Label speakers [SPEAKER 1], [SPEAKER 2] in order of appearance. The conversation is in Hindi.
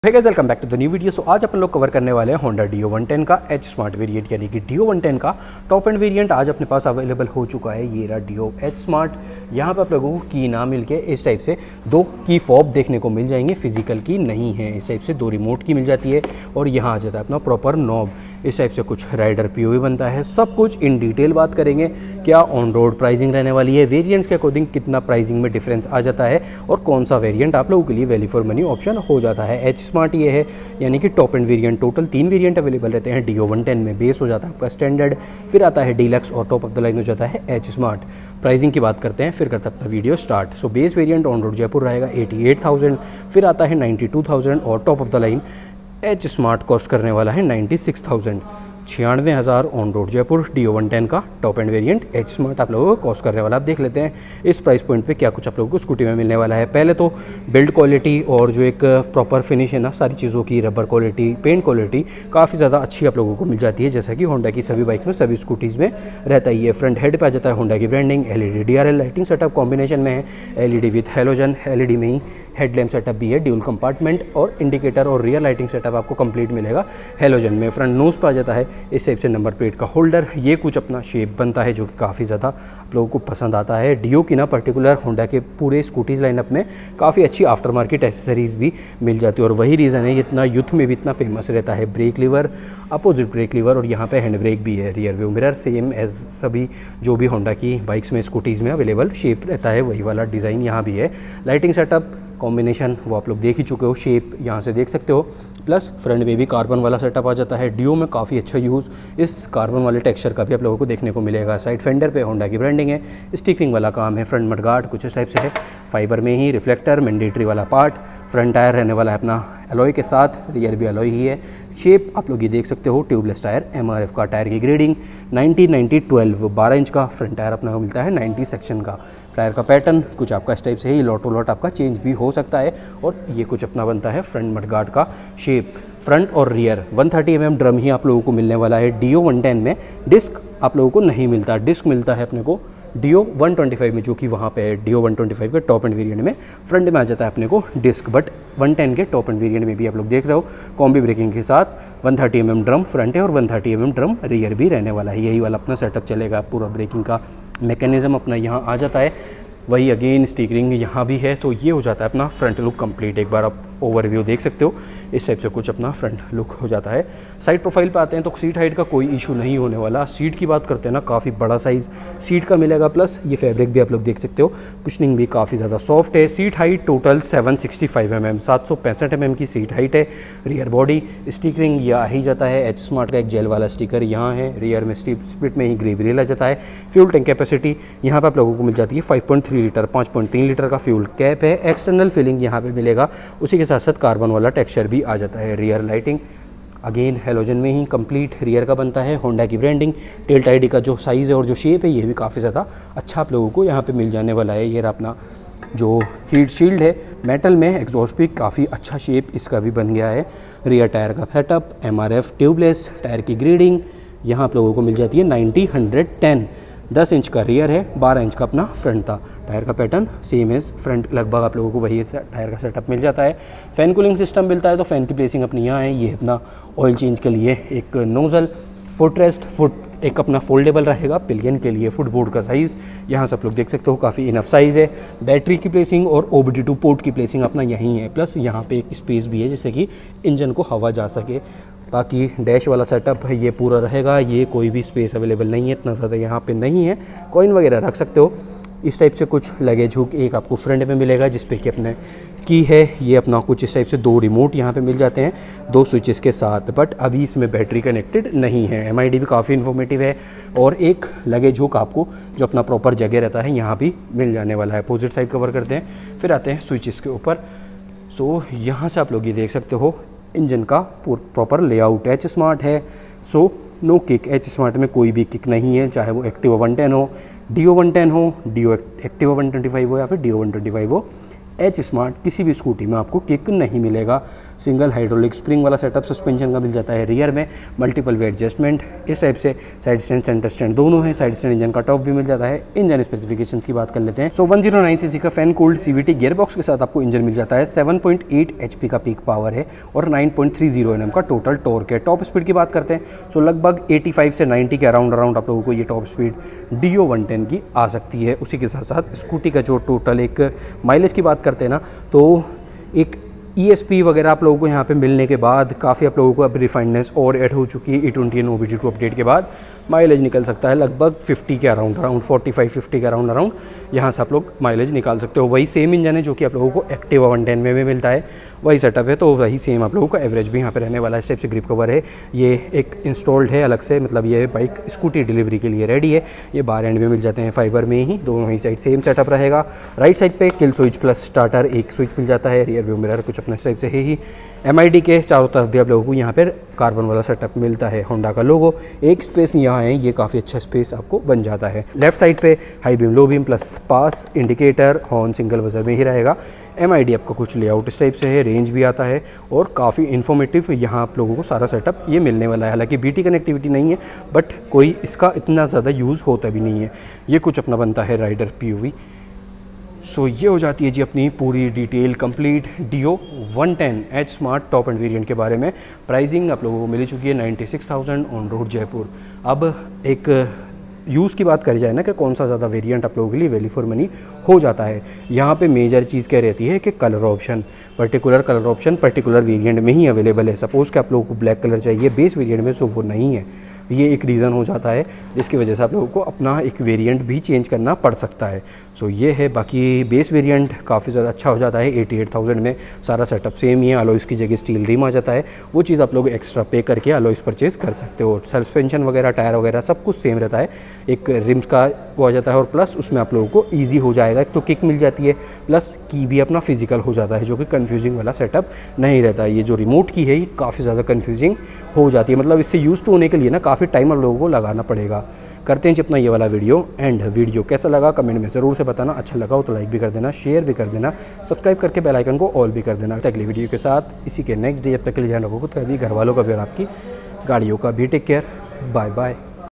[SPEAKER 1] Hey guys, welcome back to the new video. So आज अपन लोग कवर करने वाले हैं होंडा डियो 110 का एच स्मार्ट वेरिएंट, यानी कि डियो 110 का टॉप एंड वेरिएंट आज अपने पास अवेलेबल हो चुका है। ये रहा डियो एच स्मार्ट। यहाँ पे आप लोगों को की ना मिल के इस टाइप से दो की फॉब देखने को मिल जाएंगे, फिजिकल की नहीं है। इस टाइप से दो रिमोट की मिल जाती है और यहाँ आ जाता है अपना प्रॉपर नॉब। इस टाइप से कुछ राइडर पीओवी बनता है। सब कुछ इन डिटेल बात करेंगे, क्या ऑन रोड प्राइसिंग रहने वाली है, वेरिएंट्स के अकॉर्डिंग कितना प्राइसिंग में डिफरेंस आ जाता है और कौन सा वेरिएंट आप लोगों के लिए वैल्यू फॉर मनी ऑप्शन हो जाता है। एच स्मार्ट ये है, यानी कि top end variant. Total 3 variant available रहते हैं डियो 110 में। बेस हो जाता है आपका स्टैंडर्ड, फिर आता है डीलक्स और टॉप ऑफ द लाइन हो जाता है एच स्मार्ट। प्राइसिंग की बात करते हैं, फिर करता है अपना video start. So base variant on road Jaipur रहेगा 88,000, फिर आता है 92,000 और top of the line H smart cost करने वाला है 96,000। 96,000 ऑन रोड जयपुर डियो 110 का top end variant H smart आप लोगों को कॉस्ट करने वाला। आप देख लेते हैं इस प्राइस पॉइंट पे क्या कुछ आप लोगों को स्कूटी में मिलने वाला है। पहले तो बिल्ड क्वालिटी और जो एक प्रॉपर फिनिश है ना, सारी चीज़ों की रबर क्वालिटी, पेंट क्वालिटी काफ़ी ज़्यादा अच्छी आप लोगों को मिल जाती है, जैसा कि होंडा की सभी बाइक में, सभी स्कूटीज़ में रहता ही है। फ्रंट हेड पे आ जाता है होंडा की branding. LED DRL lighting setup combination में है, एलईडी विथ हेलोजन। एलईडी में ही हेडलैम्प सेटअप भी है, ड्यूल कंपार्टमेंट और इंडिकेटर और रियर लाइटिंग सेटअप आपको कंप्लीट मिलेगा हेलोजन में। फ्रंट नोज पर आ जाता है इस टाइप से नंबर प्लेट का होल्डर। ये कुछ अपना शेप बनता है जो कि काफ़ी ज़्यादा आप लोगों को पसंद आता है। डियो की ना पर्टिकुलर होंडा के पूरे स्कूटीज़ लाइनअप में काफ़ी अच्छी आफ्टर मार्केट एसेसरीज़ भी मिल जाती है और वही रीज़न है इतना यूथ में भी इतना फेमस रहता है। Brake lever, opposite brake lever और यहाँ पे हैंड ब्रेक भी है। Rear view mirror same as सभी जो भी होंडा की बाइक्स में स्कूटीज़ में अवेलेबल शेप रहता है, वही वाला डिज़ाइन यहाँ भी है। लाइटिंग सेटअप कॉम्बिनेशन वो आप लोग देख ही चुके हो, शेप यहाँ से देख सकते हो। प्लस फ्रंट में भी कार्बन वाला सेटअप आ जाता है। डियो में काफ़ी अच्छा यूज़ इस कार्बन वाले टेक्सचर का भी आप लोगों को देखने को मिलेगा। साइड फेंडर पे होंडा की ब्रांडिंग है, स्टिकरिंग वाला काम है। फ्रंट मडगार्ड कुछ इस टाइप से है, फाइबर में ही। रिफ्लेक्टर मैंडेटरी वाला पार्ट। फ्रंट टायर रहने वाला है अपना एलॉय के साथ, रियर भी एलॉय ही है। शेप आप लोग ये देख सकते हो, ट्यूबलेस टायर, एमआरएफ का टायर की ग्रेडिंग 90-90-12 12 इंच का फ्रंट टायर अपना को मिलता है 90 सेक्शन का। टायर का पैटर्न कुछ आपका इस टाइप से ही, लॉटो लॉट आपका चेंज भी हो सकता है। और ये कुछ अपना बनता है फ्रंट मडगार्ड का शेप। फ्रंट और रियर 130 mm ड्रम ही आप लोगों को मिलने वाला है डियो 110 में। डिस्क आप लोगों को नहीं मिलता, डिस्क मिलता है अपने को डियो 125 में, जो कि वहाँ पे है डियो 125 के टॉप एंड वेरिएंट में। फ्रंट में आ जाता है अपने को डिस्क, बट 110 के टॉप एंड वेरिएंट में भी आप लोग देख रहे हो कॉम्बी ब्रेकिंग के साथ 130 mm ड्रम फ्रंट है और 130 mm ड्रम रियर भी रहने वाला है। यही वाला अपना सेटअप चलेगा, पूरा ब्रेकिंग का मैकेनिज्म अपना यहाँ आ जाता है। वही अगेन स्टिकरिंग यहाँ भी है। तो ये हो जाता है अपना फ्रंट लुक कंप्लीट। एक बार आप ओवरव्यू देख सकते हो, इस टाइप से कुछ अपना फ्रंट लुक हो जाता है। साइड प्रोफाइल पे आते हैं तो सीट हाइट का कोई इशू नहीं होने वाला। सीट की बात करते हैं ना, काफ़ी बड़ा साइज़ सीट का मिलेगा। प्लस ये फैब्रिक भी आप लोग देख सकते हो, कुशनिंग भी काफ़ी ज़्यादा सॉफ्ट है। Seat height total 765 mm 765 mm की सीट हाइट है। रियर बॉडी स्टिकरिंग यह आ ही जाता है। एच स्मार्ट का एक जेल वाला स्टिकर यहाँ है। रियर में स्प्लिट में ही ग्रे ग्रिल आ जाता है। फ्यूल टैंक कैपेसिटी यहाँ पर आप लोगों को मिल जाती है 5.3 लीटर, 5.3 लीटर का फ्यूल कैप है। एक्सटर्नल फिलिंग यहाँ पे मिलेगा, उसी के साथ साथ कार्बन वाला टेक्सचर भी आ जाता है। रियर लाइटिंग अगेन हेलोजन में ही कंप्लीट रियर का बनता है। होंडा की ब्रांडिंग, टेल टाइडी का जो साइज़ है और जो शेप है ये भी काफ़ी ज़्यादा अच्छा आप लोगों को यहाँ पे मिल जाने वाला है। ये अपना जो हीट शील्ड है मेटल में, एग्जॉस्ट भी काफ़ी अच्छा शेप इसका भी बन गया है। रियर टायर का सेटअप, एमआरएफ ट्यूबलेस टायर की ग्रेडिंग यहाँ आप लोगों को मिल जाती है 90-110। 10 इंच का रियर है, 12 इंच का अपना फ्रंट था। टायर का पैटर्न सेम एज फ्रंट, लगभग आप लोगों को वही टायर का सेटअप मिल जाता है। फ़ैन कूलिंग सिस्टम मिलता है, तो फ़ैन की प्लेसिंग अपनी यहाँ है। ये अपना ऑयल चेंज के लिए एक नोज़ल, फुट रेस्ट, फुट एक अपना फोल्डेबल रहेगा पिलियन के लिए। फुटबोर्ड का साइज़ यहाँ से आप लोग देख सकते हो, काफ़ी इनफ साइज़ है। बैटरी की प्लेसिंग और OBD2 पोर्ट की प्लेसिंग अपना यहीं है। प्लस यहाँ पे एक स्पेस भी है जिससे कि इंजन को हवा जा सके। बाकी डैश वाला सेटअप है ये पूरा रहेगा। ये कोई भी स्पेस अवेलेबल नहीं है, इतना ज़्यादा यहाँ पे नहीं है। कॉइन वगैरह रख सकते हो। इस टाइप से कुछ लगेज हुक एक आपको फ्रंट में मिलेगा जिसपे कि अपने की है। ये अपना कुछ इस टाइप से 2 रिमोट यहाँ पे मिल जाते हैं 2 स्विचेस के साथ, बट अभी इसमें बैटरी कनेक्टेड नहीं है। MID भी काफ़ी इन्फॉर्मेटिव है। और एक लगेज हुक आपको जो अपना प्रॉपर जगह रहता है यहाँ भी मिल जाने वाला है। अपोजिट साइड कवर करते हैं, फिर आते हैं स्विचेस के ऊपर। सो यहाँ से आप लोग ये देख सकते हो इंजन का प्रॉपर लेआउट। एच स्मार्ट है, so no kick. H smart में कोई भी किक नहीं है, चाहे वो एक्टिवा 110 हो, डियो 110 हो, डियो एक्टिवा 125 हो या फिर डियो 125 हो। एच स्मार्ट किसी भी स्कूटी में आपको किक नहीं मिलेगा। सिंगल हाइड्रोलिक स्प्रिंग वाला सेटअप सस्पेंशन का मिल जाता है। रियर में मल्टीपल वेट एडजस्टमेंट इस टाइप से, साइड स्टैंड सेंटर स्टैंड दोनों है। Side stand engine cut off भी मिल जाता है। इंजन स्पेसिफिकेशंस की बात कर लेते हैं। सो 109 सीसी का फैन कूल्ड CVT गियरबॉक्स के साथ आपको इंजन मिल जाता है। 7.8 HP का पीक पावर है और 9.30 Nm का टोटल टॉर्क है। टॉप स्पीड की बात करते हैं सो लगभग 85 से 90 के अराउंड आप लोगों को ये टॉप स्पीड Dio 110 की आ सकती है। उसी के साथ साथ स्कूटी का जो टोटल एक माइलेज की बात करते हैं ना, तो एक ESP वगैरह आप लोगों को यहाँ पे मिलने के बाद काफ़ी आप लोगों को अब रिफाइंडनेस और ऐड हो चुकी है। E20 OBD2 अपडेट के बाद माइलेज निकल सकता है लगभग 50 के अराउंड 45-50 के अराउंड यहाँ से आप लोग माइलेज निकाल सकते हो। वही सेम इंजन है जो कि आप लोगों को एक्टिवा 110 में भी मिलता है, वही सेटअप है, तो वही सेम आप लोगों को एवरेज भी यहाँ पे रहने वाला है। स्टेप से ग्रिप कवर है, ये एक इंस्टॉल्ड है अलग से, मतलब ये बाइक स्कूटी डिलीवरी के लिए रेडी है। ये बार एंड में मिल जाते हैं फाइबर में ही, दोनों ही साइड सेम सेटअप रहेगा। राइट साइड पे किल स्विच प्लस स्टार्टर एक स्विच मिल जाता है। रियर व्यू मिरर कुछ अपने टाइप से है ही। MID के चारों तरफ भी आप लोगों को यहाँ पर कार्बन वाला सेटअप मिलता है। होंडा का लोगो, एक स्पेस यहाँ है, ये काफ़ी अच्छा स्पेस आपको बन जाता है। लेफ्ट साइड पे high beam low beam plus pass indicator, horn single buzzer में ही रहेगा। MID आपको कुछ लेआउट इस टाइप से है, रेंज भी आता है और काफ़ी इन्फॉर्मेटिव यहाँ आप लोगों को सारा सेटअप ये मिलने वाला है। हालांकि BT कनेक्टिविटी नहीं है बट कोई इसका इतना ज़्यादा यूज़ होता भी नहीं है। ये कुछ अपना बनता है राइडर POV। सो ये हो जाती है जी अपनी पूरी detail complete Dio 110 H smart top end variant के बारे में। प्राइसिंग आप लोगों को मिल चुकी है 96,000 ऑन रोड जयपुर। अब एक यूज़ की बात करी जाए ना कि कौन सा ज़्यादा वेरिएंट आप लोगों के लिए वैल्यू फॉर मनी हो जाता है, यहाँ पे मेजर चीज़ क्या रहती है कि colour option, particular colour option particular variant में ही अवेलेबल है। सपोज़ कि आप लोगों को ब्लैक कलर चाहिए बेस वेरिएंट में, सो वो नहीं है। ये एक रीज़न हो जाता है जिसकी वजह से आप लोगों को अपना एक वेरिएंट भी चेंज करना पड़ सकता है। सो ये है। बाकी बेस वेरिएंट काफ़ी ज़्यादा अच्छा हो जाता है। 88,000 में सारा सेटअप सेम ही है। अलॉयज़ की जगह स्टील रिम आ जाता है, वो चीज़ आप लोग एक्स्ट्रा पे करके अलॉयज़ परचेज़ कर सकते हो। सस्पेंशन वगैरह टायर वगैरह सब कुछ सेम रहता है। एक रिम्स का वो आ जाता है और प्लस उसमें आप लोगों को ईजी हो जाएगा। एक तो किक मिल जाती है प्लस की भी अपना फिजिकल हो जाता है, जो कि कन्फ्यूजिंग वाला सेटअप नहीं रहता है। ये जो रिमोट की है ये काफ़ी ज़्यादा कन्फ्यूजिंग हो जाती है, मतलब इससे यूज़ टू होने के लिए ना काफ़ी टाइम आप लोगों को लगाना पड़ेगा। करते हैं जी अपना ये वाला वीडियो एंड। वीडियो कैसा लगा कमेंट में ज़रूर से बताना। अच्छा लगा हो तो लाइक भी कर देना, शेयर भी कर देना, सब्सक्राइब करके बेल आइकन को ऑल भी कर देना। अगली वीडियो के साथ इसी के नेक्स्ट डे, जब तक के लिए ध्यान रखो खुद का भी, घर वालों का भी और आपकी गाड़ियों का भी। Take care, bye bye.